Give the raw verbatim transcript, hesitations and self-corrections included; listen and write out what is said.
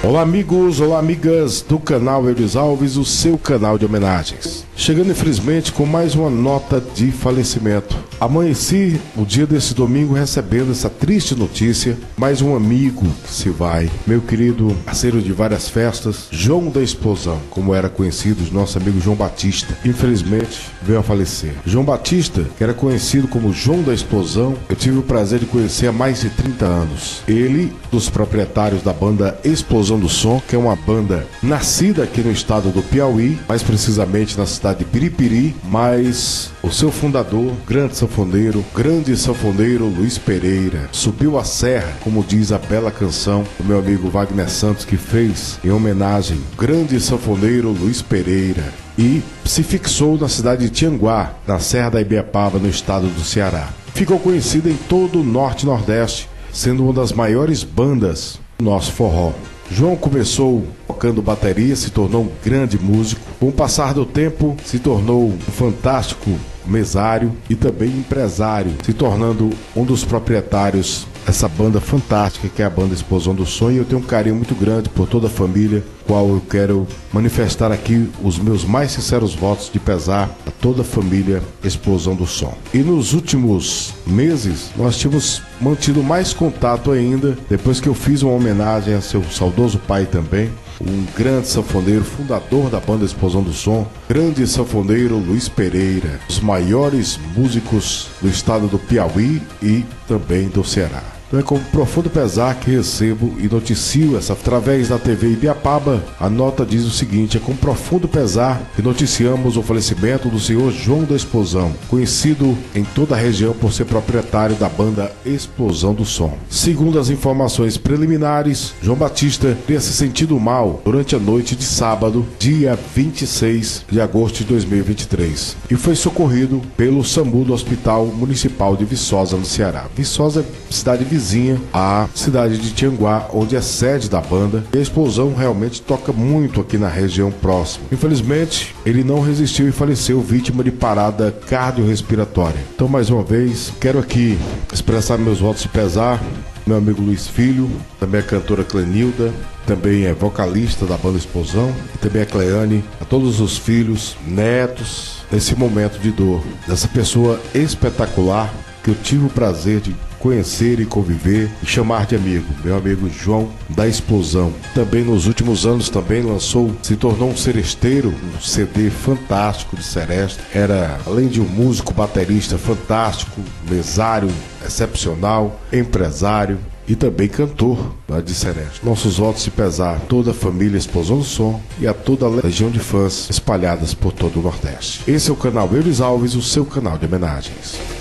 Olá amigos, olá amigas do canal Eudes Alves, o seu canal de homenagens. Chegando infelizmente com mais uma nota de falecimento. Amanheci o dia desse domingo recebendo essa triste notícia. Mais um amigo que se vai. Meu querido parceiro de várias festas, João da Explosão, como era conhecido, nosso amigo João Batista. Infelizmente veio a falecer. João Batista, que era conhecido como João da Explosão, eu tive o prazer de conhecer há mais de trinta anos. Ele, dos proprietários da banda Explosão do Som, que é uma banda nascida aqui no estado do Piauí, mais precisamente na cidade de Piripiri, mas o seu fundador, grande sanfoneiro, grande sanfoneiro Luiz Pereira, subiu a serra, como diz a bela canção do meu amigo Wagner Santos, que fez em homenagem ao grande sanfoneiro Luiz Pereira, e se fixou na cidade de Tianguá, na Serra da Ibiapaba, no estado do Ceará. Ficou conhecida em todo o norte e nordeste, sendo uma das maiores bandas do nosso forró. João começou tocando bateria, se tornou um grande músico. Com o passar do tempo, se tornou um fantástico mesário e também empresário, se tornando um dos proprietários dessa banda fantástica que é a banda Explosão do Som. E eu tenho um carinho muito grande por toda a família, qual eu quero manifestar aqui os meus mais sinceros votos de pesar a toda a família Explosão do Som. E nos últimos meses nós tínhamos mantido mais contato ainda, depois que eu fiz uma homenagem a seu saudoso pai também, um grande sanfoneiro, fundador da banda Explosão do Som, grande sanfoneiro Luiz Pereira, os maiores músicos do estado do Piauí e também do Ceará. Então é com profundo pesar que recebo e noticio essa através da T V Ibiapaba. A nota diz o seguinte: é com profundo pesar que noticiamos o falecimento do senhor João da Explosão, conhecido em toda a região por ser proprietário da banda Explosão do Som. Segundo as informações preliminares, João Batista teria se sentido mal durante a noite de sábado, dia vinte e seis de agosto de dois mil e vinte e três, e foi socorrido pelo SAMU do Hospital Municipal de Viçosa, no Ceará. Viçosa é cidade vizinha à cidade de Tianguá, onde é sede da banda, e a Explosão realmente toca muito aqui na região próxima. Infelizmente, ele não resistiu e faleceu vítima de parada cardiorrespiratória. Então, mais uma vez, quero aqui expressar meus votos de pesar. Meu amigo Luiz Filho, também a cantora Clenilda, também é vocalista da banda Explosão, e também a Cleane, a todos os filhos, netos, nesse momento de dor, dessa pessoa espetacular que eu tive o prazer de conhecer e conviver e chamar de amigo, meu amigo João da Explosão. Também nos últimos anos também lançou, se tornou um seresteiro, um C D fantástico de seresta. Era, além de um músico baterista fantástico, mesário excepcional, empresário e também cantor de seresta. Nossos votos de pesar a toda a família Explosão do Som e a toda a legião de fãs espalhadas por todo o Nordeste. Esse é o canal Eudes Alves, o seu canal de homenagens.